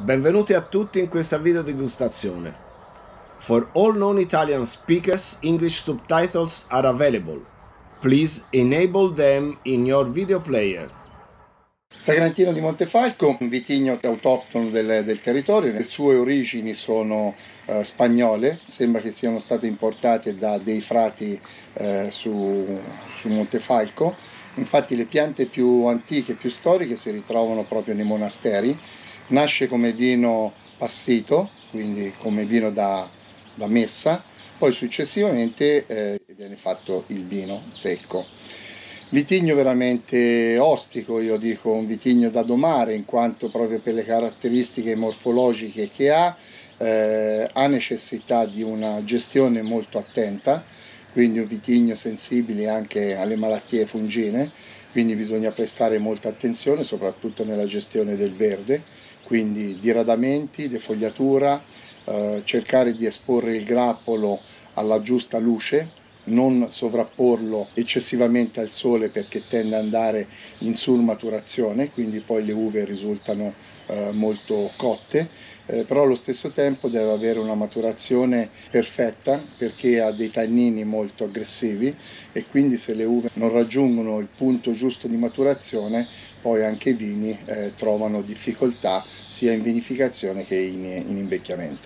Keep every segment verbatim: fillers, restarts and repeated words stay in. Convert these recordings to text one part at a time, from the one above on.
Benvenuti a tutti in questa video degustazione. For all non-Italian speakers, English subtitles are available. Please enable them in your video player. Sagrantino di Montefalco, un vitigno autoctono del, del territorio. Le sue origini sono eh, spagnole, sembra che siano state importate da dei frati eh, su, su Montefalco. Infatti le piante più antiche, più storiche si ritrovano proprio nei monasteri. Nasce come vino passito, quindi come vino da, da messa, poi successivamente eh, viene fatto il vino secco. Vitigno veramente ostico, io dico un vitigno da domare, in quanto proprio per le caratteristiche morfologiche che ha, eh, ha necessità di una gestione molto attenta, quindi un vitigno sensibile anche alle malattie fungine, quindi bisogna prestare molta attenzione soprattutto nella gestione del verde, quindi diradamenti, defogliatura, eh, cercare di esporre il grappolo alla giusta luce, non sovrapporlo eccessivamente al sole perché tende ad andare in surmaturazione, quindi poi le uve risultano eh, molto cotte, eh, però allo stesso tempo deve avere una maturazione perfetta perché ha dei tannini molto aggressivi e quindi se le uve non raggiungono il punto giusto di maturazione poi anche i vini eh, trovano difficoltà sia in vinificazione che in, in invecchiamento.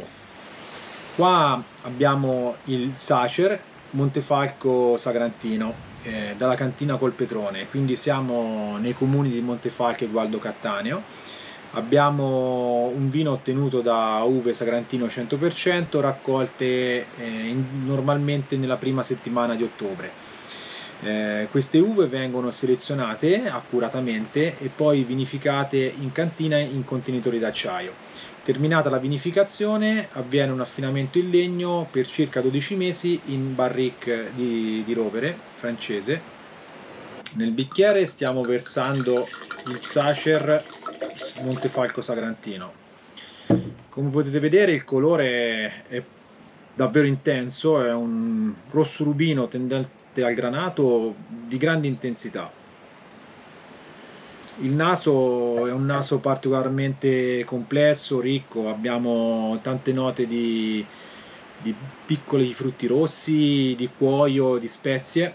Qua abbiamo il Sacer Montefalco Sagrantino eh, dalla cantina Colpetrone, quindi siamo nei comuni di Montefalco e Gualdo Cattaneo. Abbiamo un vino ottenuto da uve Sagrantino cento per cento raccolte eh, in, normalmente nella prima settimana di ottobre. Eh, queste uve vengono selezionate accuratamente e poi vinificate in cantina in contenitori d'acciaio. Terminata la vinificazione avviene un affinamento in legno per circa dodici mesi in barrique di, di rovere francese. Nel bicchiere stiamo versando il Sacer Montefalco Sagrantino. Come potete vedere il colore è davvero intenso, è un rosso rubino tendente al granato di grande intensità. Il naso è un naso particolarmente complesso, ricco, abbiamo tante note di, di piccoli frutti rossi, di cuoio, di spezie.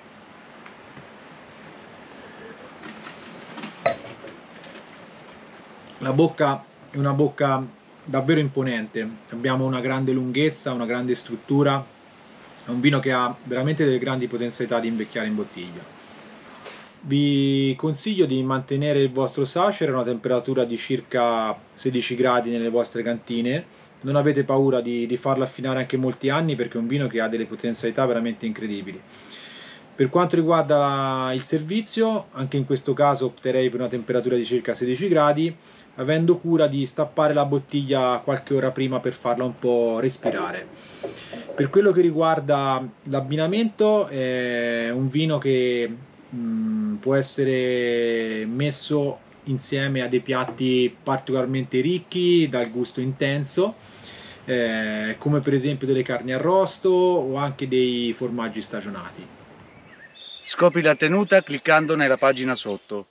La bocca è una bocca davvero imponente, abbiamo una grande lunghezza, una grande struttura, è un vino che ha veramente delle grandi potenzialità di invecchiare in bottiglia. Vi consiglio di mantenere il vostro Sacer a una temperatura di circa sedici gradi nelle vostre cantine. Non avete paura di, di farlo affinare anche molti anni perché è un vino che ha delle potenzialità veramente incredibili. Per quanto riguarda la, il servizio, anche in questo caso opterei per una temperatura di circa sedici gradi, avendo cura di stappare la bottiglia qualche ora prima per farla un po' respirare. Per quello che riguarda l'abbinamento, è un vino che mh, può essere messo insieme a dei piatti particolarmente ricchi, dal gusto intenso, eh, come per esempio delle carni arrosto o anche dei formaggi stagionati. Scopri la tenuta cliccando nella pagina sotto.